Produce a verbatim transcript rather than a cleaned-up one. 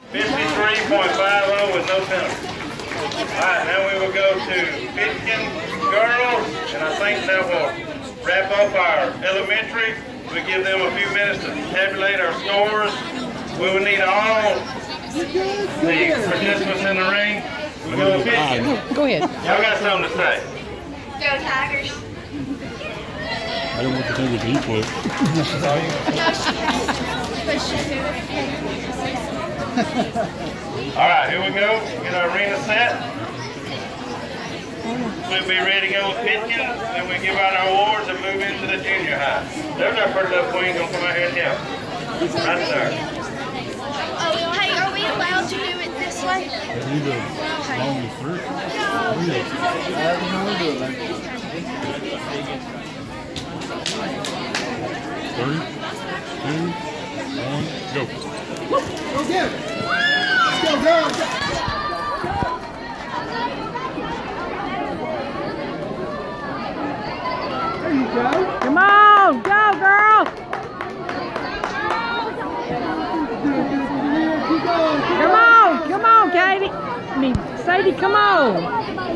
fifty-three point five oh with no penalty. Alright, now we will go to Pitkin girls, and I think that will wrap up our elementary. We give them a few minutes to tabulate our scores. We will need all the participants in the ring. We'll go with Pitkin. Go ahead. Y'all got something to say? Go Tigers. I don't want to take a deep one. No, she has. But she Alright, here we go. Get our arena set. We'll be ready to go with Pitkin, then we give out our awards and move into the junior high. There's our pretty little queen gonna come out here and help. Right there. Oh, hey, are we allowed to do it this way? Three, two, one, go. Go get it. Let's go, girls. There you go. Come on, go, girl. Come on, come on, Katie. I mean, Sadie, come on.